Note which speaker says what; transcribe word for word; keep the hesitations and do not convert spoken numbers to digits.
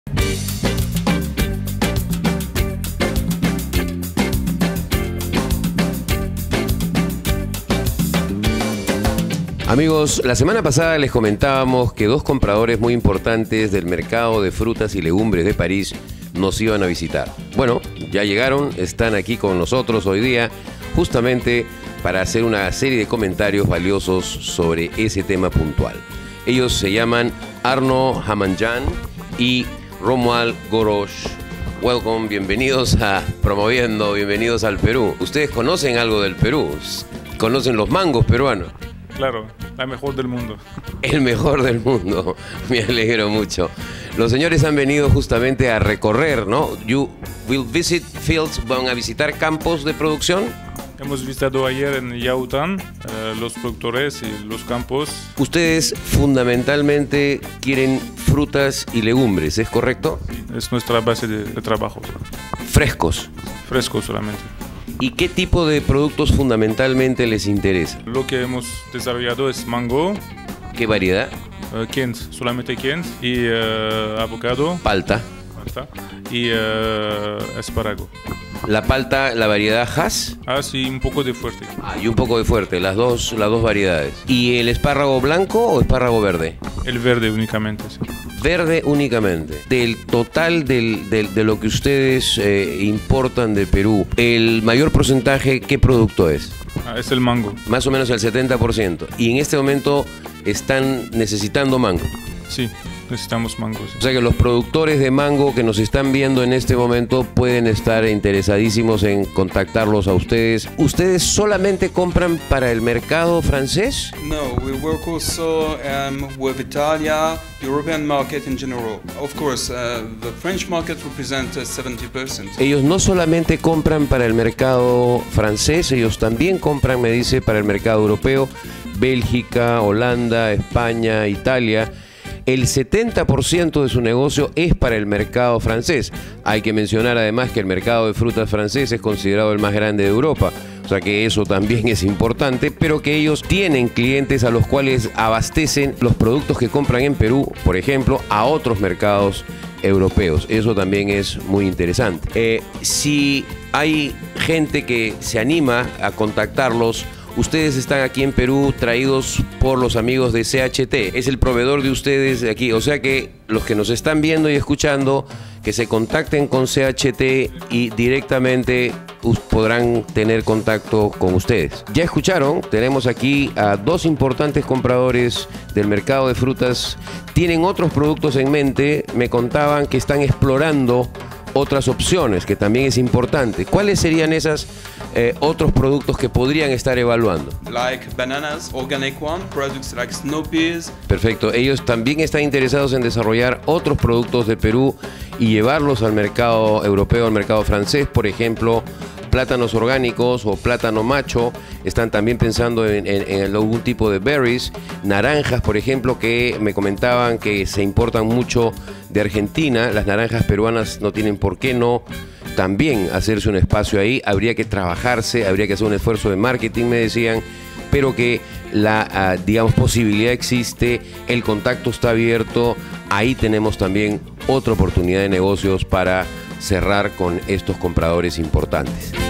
Speaker 1: Amigos, la semana pasada les comentábamos que dos compradores muy importantes del mercado de frutas y legumbres de París nos iban a visitar. Bueno, ya llegaron, están aquí con nosotros hoy día, justamente para hacer una serie de comentarios valiosos sobre ese tema puntual. Ellos se llaman Arnaud Hamanjan y Romuald Gorosh. Welcome, bienvenidos a Promoviendo, bienvenidos al Perú. ¿Ustedes conocen algo del Perú? ¿Conocen los mangos peruanos?
Speaker 2: Claro, la mejor del mundo.
Speaker 1: El mejor del mundo, me alegro mucho. Los señores han venido justamente a recorrer, ¿no? You will visit fields, van a visitar campos de producción.
Speaker 2: Hemos visitado ayer en Yaután eh, los productores y los campos.
Speaker 1: Ustedes fundamentalmente quieren frutas y legumbres, ¿es correcto?
Speaker 2: Sí, es nuestra base de, de trabajo.
Speaker 1: Frescos.
Speaker 2: Frescos solamente.
Speaker 1: ¿Y qué tipo de productos fundamentalmente les interesa?
Speaker 2: Lo que hemos desarrollado es mango.
Speaker 1: ¿Qué variedad?
Speaker 2: Uh, Kent, solamente Kent. Y uh, avocado.
Speaker 1: Palta.
Speaker 2: Palta. Y uh, espárrago.
Speaker 1: La palta, la variedad Hass.
Speaker 2: Ah, sí, un poco de fuerte.
Speaker 1: Ah, y un poco de fuerte, las dos, las dos variedades. ¿Y el espárrago blanco o espárrago verde?
Speaker 2: El verde únicamente, sí.
Speaker 1: Verde únicamente. Del total del, del, de lo que ustedes eh, importan de Perú, ¿el mayor porcentaje qué producto es?
Speaker 2: Ah, es el mango.
Speaker 1: Más o menos el setenta por ciento. Y en este momento están necesitando mango.
Speaker 2: Sí, necesitamos mango. Sí.
Speaker 1: O sea que los productores de mango que nos están viendo en este momento pueden estar interesadísimos en contactarlos a ustedes. ¿Ustedes solamente compran para el mercado francés?
Speaker 3: No, we work also um, with Italia, European market in general. Of course, uh, the French market represents uh, seventy percent.
Speaker 1: Ellos no solamente compran para el mercado francés, ellos también compran, me dice, para el mercado europeo, Bélgica, Holanda, España, Italia. El setenta por ciento de su negocio es para el mercado francés. Hay que mencionar además que el mercado de frutas francés es considerado el más grande de Europa. O sea que eso también es importante, pero que ellos tienen clientes a los cuales abastecen los productos que compran en Perú, por ejemplo, a otros mercados europeos. Eso también es muy interesante. Eh, si hay gente que se anima a contactarlos, ustedes están aquí en Perú traídos por los amigos de C H T, es el proveedor de ustedes de aquí, o sea que los que nos están viendo y escuchando, que se contacten con C H T y directamente podrán tener contacto con ustedes. Ya escucharon, tenemos aquí a dos importantes compradores del mercado de frutas, tienen otros productos en mente, me contaban que están explorando otras opciones, que también es importante. ¿Cuáles serían esas eh, otros productos que podrían estar evaluando?
Speaker 3: Like bananas, organic one, products like snow peas.
Speaker 1: Perfecto. Ellos también están interesados en desarrollar otros productos de Perú y llevarlos al mercado europeo, al mercado francés, por ejemplo, plátanos orgánicos o plátano macho. Están también pensando en, en, en algún tipo de berries, naranjas, por ejemplo, que me comentaban que se importan mucho de Argentina. Las naranjas peruanas no tienen por qué no también hacerse un espacio ahí. Habría que trabajarse, habría que hacer un esfuerzo de marketing, me decían, pero que la, uh, digamos, posibilidad existe, el contacto está abierto. Ahí tenemos también otra oportunidad de negocios para cerrar con estos compradores importantes.